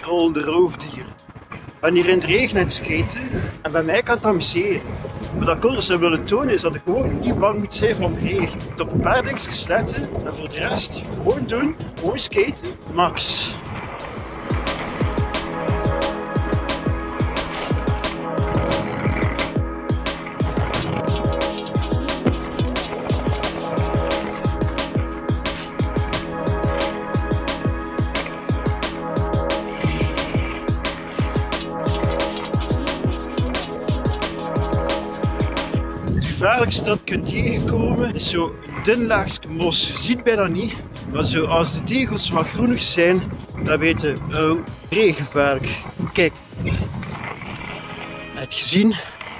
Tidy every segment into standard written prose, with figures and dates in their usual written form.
uitrollende roofdieren. Ik ben hier in de regen aan het skaten en bij mij kan het amuseren. Wat ik anders zou willen tonen is dat ik gewoon niet bang moet zijn van de regen. Ik moet op een paar dingetjes letten en voor de rest gewoon doen, gewoon skaten, max. Het gevaarlijkste dat je kunt tegenkomen is zo'n dun laagje mos. Je ziet bijna niet, maar zo als de tegels wat groenig zijn, dan weet je, oh, regengevaarlijk. Kijk, heb je gezien?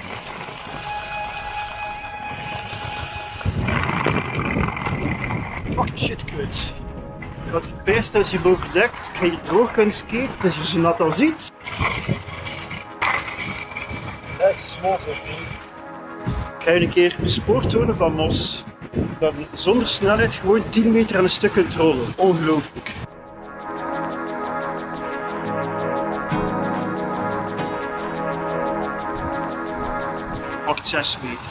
Fucking shit, kut. Ik had gepijst dat je hier overdekt. Ik ga hier droog kunnen skaten, dus je zo nat al ziet. Dat is mos, Ik ga je een keer een spoor tonen van mos. Dat zonder snelheid gewoon 10 meter aan een stuk kunt rollen. Ongelooflijk. Pakt 6 meter.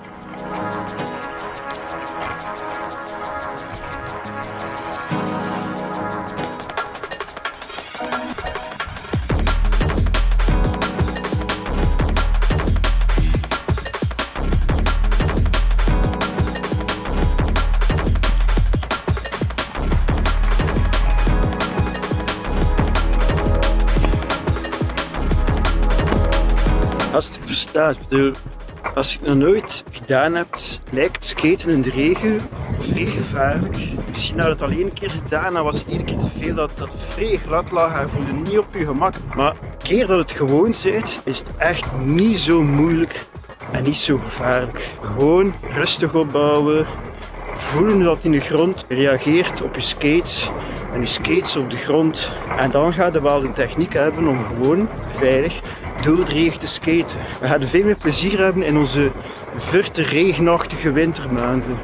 Als het verstaat, als je het nog nooit gedaan hebt, lijkt skaten in de regen vrij gevaarlijk. Misschien had je het alleen een keer gedaan en was het één keer te veel dat het vrij glad lag en voelde niet op je gemak. Maar de keer dat het gewoon bent, is het echt niet zo moeilijk en niet zo gevaarlijk. Gewoon rustig opbouwen, voelen dat in de grond reageert op je skates en je skates op de grond. En dan ga je wel de techniek hebben om gewoon veilig door de regen te skaten. We gaan veel meer plezier hebben in onze verte regenachtige wintermaanden.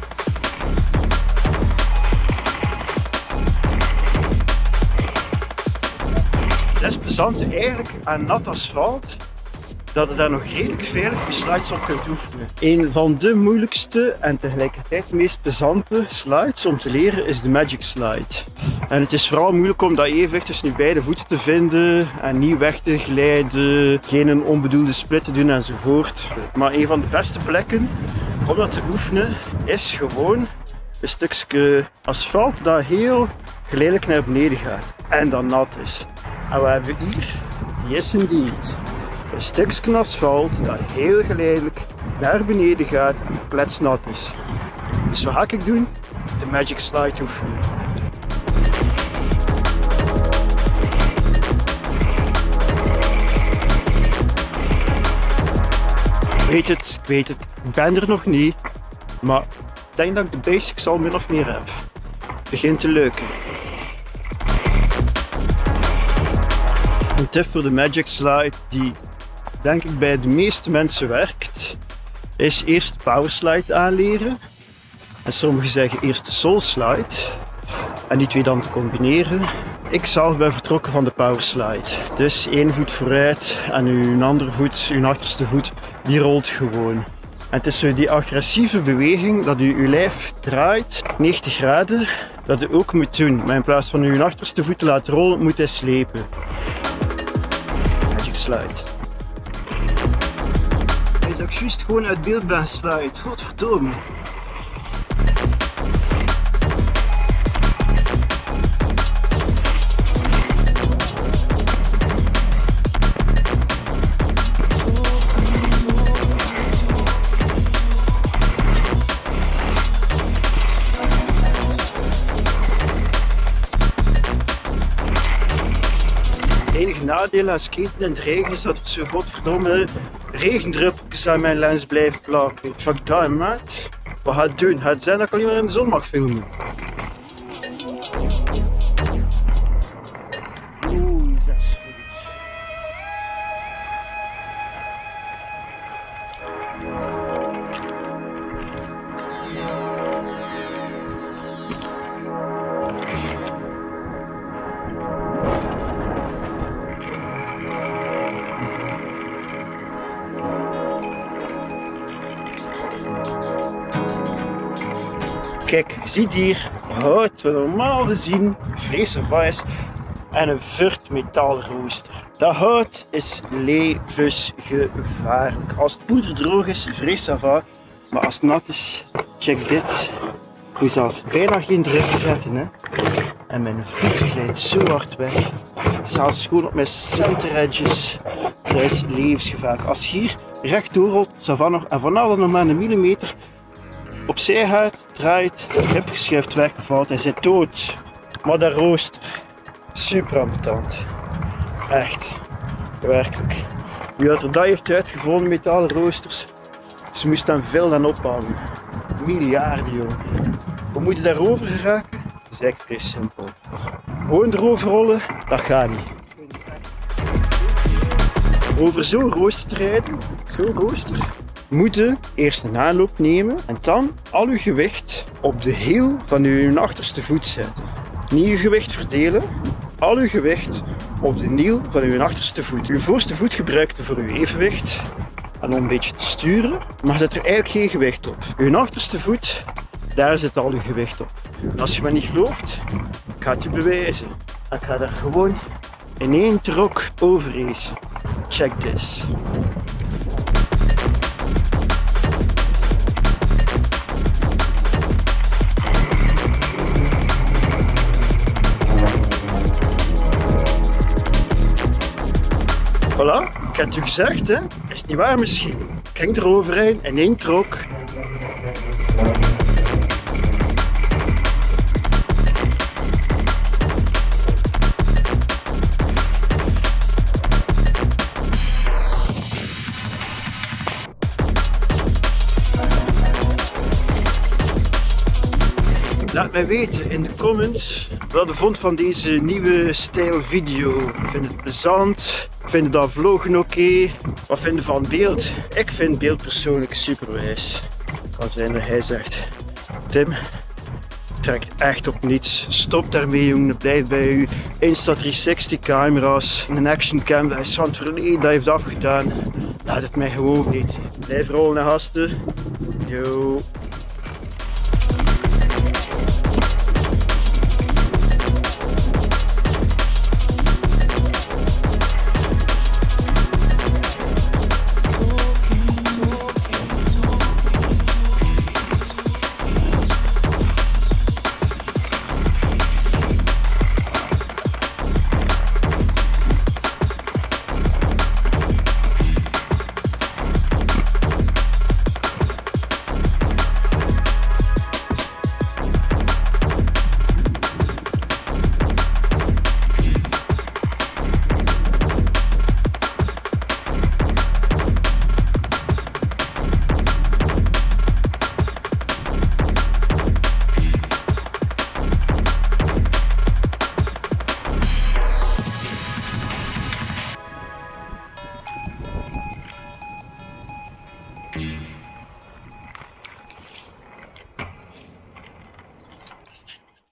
Het is plezant eigenlijk aan nat asfalt dat je daar nog redelijk veilig je slides op kunt oefenen. Een van de moeilijkste en tegelijkertijd meest plezante slides om te leren is de Magic Slide. En het is vooral moeilijk om dat evenwicht tussen je beide voeten te vinden en niet weg te glijden, geen onbedoelde split te doen enzovoort. Maar een van de beste plekken om dat te oefenen is gewoon een stukje asfalt dat heel geleidelijk naar beneden gaat en dat nat is. En we hebben hier, yes indeed, een stukje asfalt dat heel geleidelijk naar beneden gaat en kletsnat is. Dus wat ga ik doen? De Magic Slide oefenen. Ik weet het, ik ben er nog niet, maar ik denk dat ik de basics al min of meer heb. Het begint te lukken. Een tip voor de Magic Slide die denk ik bij de meeste mensen werkt, is eerst de Power Slide aanleren. En sommigen zeggen eerst de Soul Slide en die twee dan te combineren. Ik zelf ben vertrokken van de Power Slide. Dus één voet vooruit en uw andere voet, uw achterste voet, die rolt gewoon. En het is zo die agressieve beweging dat u uw lijf draait, 90 graden, dat u ook moet doen. Maar in plaats van uw achterste voet te laten rollen, moet hij slepen. Magic Slide. Dat ik juist gewoon uit beeld ben slide. Godverdomme. Het enige nadeel aan skaten in de regen is dat er zo godverdomme regendruppeltjes aan mijn lens blijven plakken. Fuck dat, maat. Wat gaat het doen? Gaat het zijn dat ik alleen maar in de zon mag filmen? Oeh, 6 voet. Kijk, je ziet hier hout wat normaal gezien vreselijk is en een vurt metaalrooster. Dat hout is levensgevaarlijk. Als het poeder droog is, vreselijk, maar als het nat is, check dit. Ik moet zelfs bijna geen druk zetten, hè. En mijn voet glijdt zo hard weg. Zelfs gewoon op mijn center edges. Dat is levensgevaarlijk. Als je hier rechtdoor rolt, en vanaf dat nog maar een millimeter opzij gaat, draait, de hip schuift weg, valt en zit dood. Maar dat rooster, super ambetant. Echt, werkelijk. Wie had er dat heeft uitgevonden, metalen roosters? Ze moesten hem veel aan ophalen. Miljarden, jongen. Hoe moet je daarover geraken? Dat is echt vrij simpel. Gewoon erover rollen, dat gaat niet. Over zo'n rooster te rijden, moet je eerst een aanloop nemen en dan al je gewicht op de hiel van je achterste voet zetten. Niet je gewicht verdelen, al je gewicht op de hiel van je achterste voet. Je voorste voet gebruikt je voor je evenwicht en om een beetje te sturen, maar zet er eigenlijk geen gewicht op. Je achterste voet, daar zit al je gewicht op. En als je me niet gelooft, ik ga het je bewijzen. Ik ga daar gewoon in één trok over racen. Check this. Voilà, ik heb het u gezegd, hè? Is niet waar misschien? Ik ging eroverheen in één trok. Laat mij weten in de comments wat je vond van deze nieuwe stijl video. Vind je het plezant? Vind je dat vlogen oké? Wat vind je van beeld? Ik vind beeld persoonlijk superwijs. Kan zijn dat hij zegt, Tim, trekt echt op niets. Stop daarmee, jongen. Blijf bij je Insta360 camera's. Een action cam, dat is van het verleden, dat heeft afgedaan. Laat het mij gewoon weten. Blijf rollen, gasten. Yo.